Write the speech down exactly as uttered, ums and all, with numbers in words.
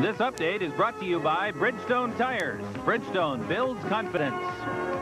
This update is brought to you by Bridgestone Tires. Bridgestone builds confidence.